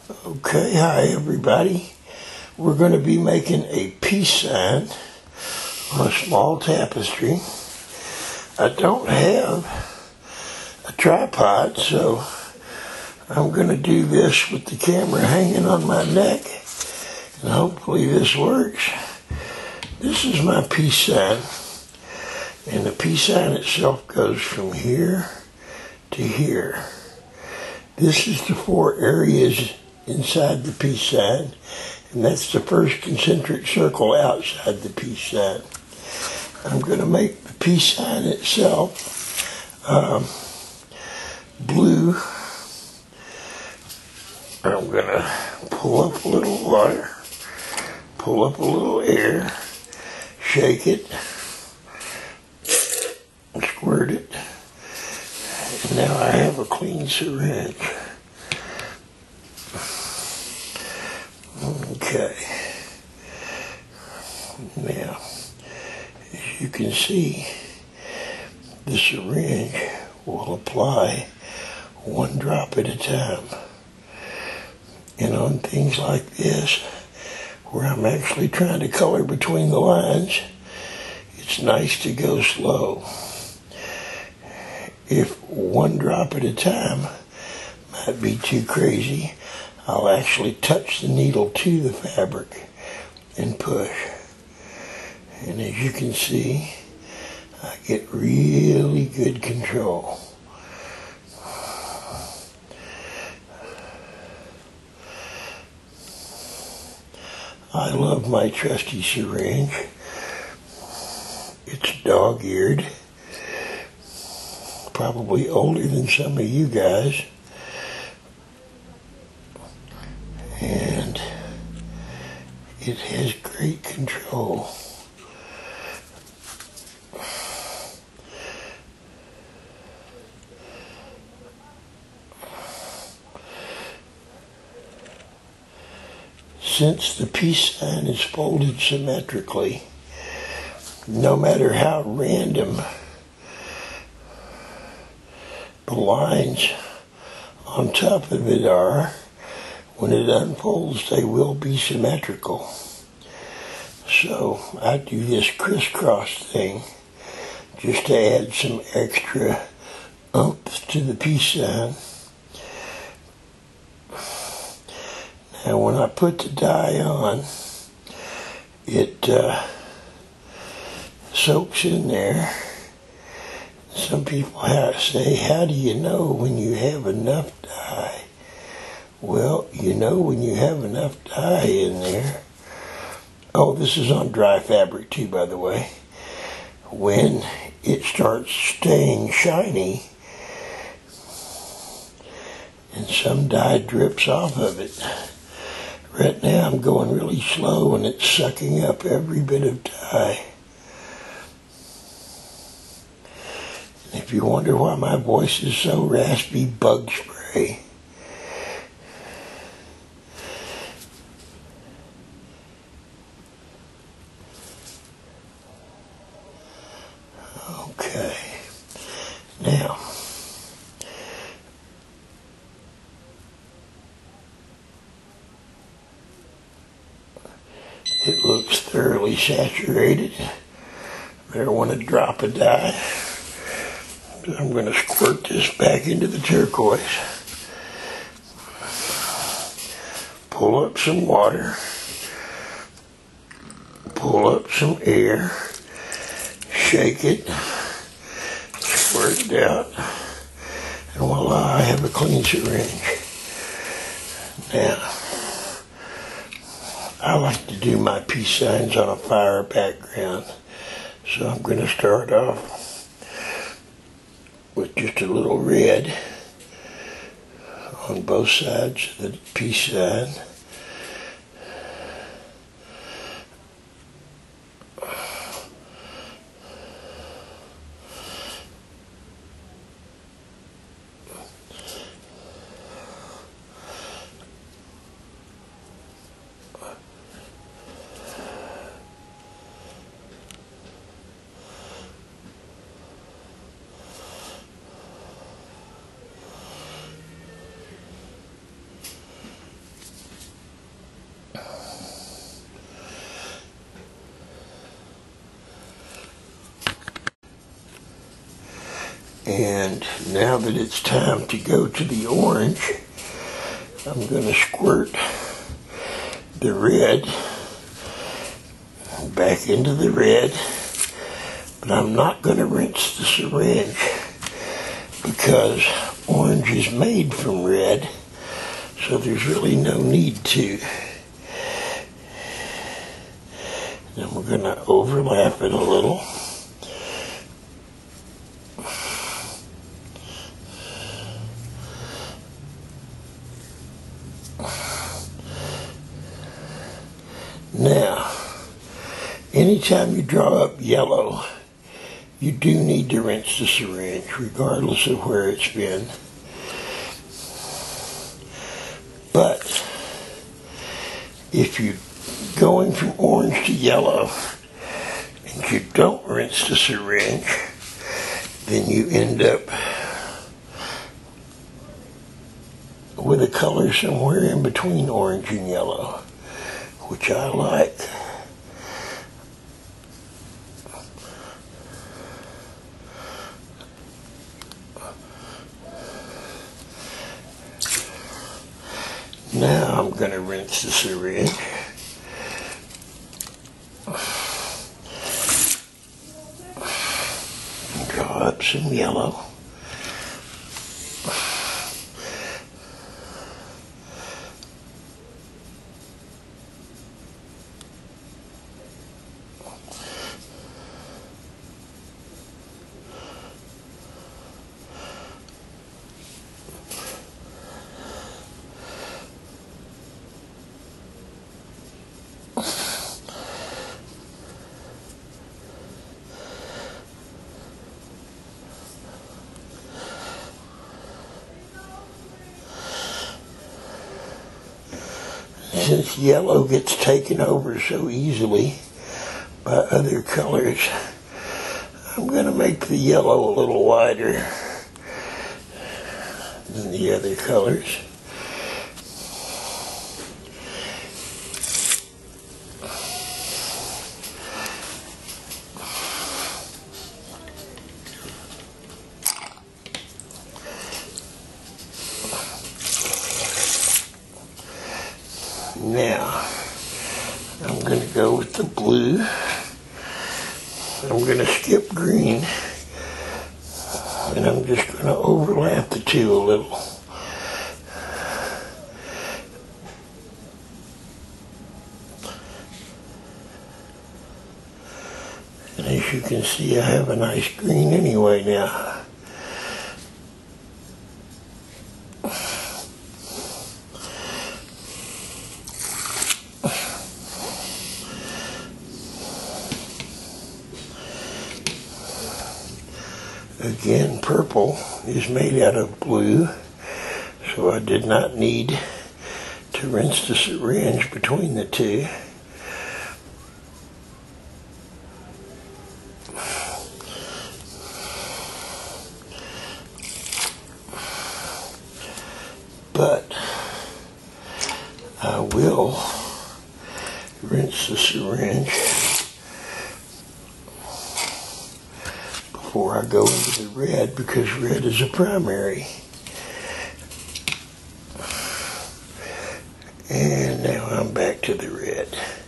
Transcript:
Okay, hi everybody. We're going to be making a peace sign on a small tapestry. I don't have a tripod, so I'm going to do this with the camera hanging on my neck, and hopefully this works. This is my peace sign, and the peace sign itself goes from here to here. This is the 4 areas inside the peace sign, and that's the first concentric circle outside the peace sign. I'm going to make the peace sign itself blue. I'm going to pull up a little water, pull up a little air, shake it, squirt it, and now I have a clean syringe. Okay, now, as you can see, the syringe will apply 1 drop at a time. And on things like this, where I'm actually trying to color between the lines, it's nice to go slow. If 1 drop at a time might be too crazy, I'll actually touch the needle to the fabric and push. And as you can see, I get really good control. I love my trusty syringe. It's dog-eared, probably older than some of you guys. And it has great control. Since the peace sign is folded symmetrically, no matter how random the lines on top of it are, when it unfolds, they will be symmetrical. So I do this crisscross thing just to add some extra oomph to the peace sign. Now when I put the dye on, it soaks in there. Some people say, how do you know when you have enough dye? Well, you know when you have enough dye in there. Oh, this is on dry fabric too, by the way. When it starts staying shiny and some dye drips off of it. Right now I'm going really slow and it's sucking up every bit of dye. And if you wonder why my voice is so raspy, bug spray. Okay, now, it looks thoroughly saturated. I don't want to drop a dye. So I'm going to squirt this back into the turquoise. Pull up some water. Pull up some air. Shake it. Squirt it out. And voila, I have a clean syringe. Now, I like to do my peace signs on a fire background. So I'm going to start off with just a little red on both sides of the peace sign. And now that it's time to go to the orange, I'm going to squirt the red back into the red, but I'm not going to rinse the syringe because orange is made from red, so there's really no need to. Then we're going to overlap it a little. Now, anytime you draw up yellow, you do need to rinse the syringe, regardless of where it's been. But if you're going from orange to yellow and you don't rinse the syringe, then you end up with a color somewhere in between orange and yellow, which I like. Now I'm going to rinse the syringe. And draw up some yellow. Since yellow gets taken over so easily by other colors, I'm going to make the yellow a little wider than the other colors. Now, I'm going to go with the blue. I'm going to skip green, and I'm just going to overlap the two a little. And as you can see, I have a nice green anyway now. Again, purple is made out of blue, so I did not need to rinse the syringe between the two. But I will rinse the syringe before I go into the red, because red is a primary. And now I'm back to the red.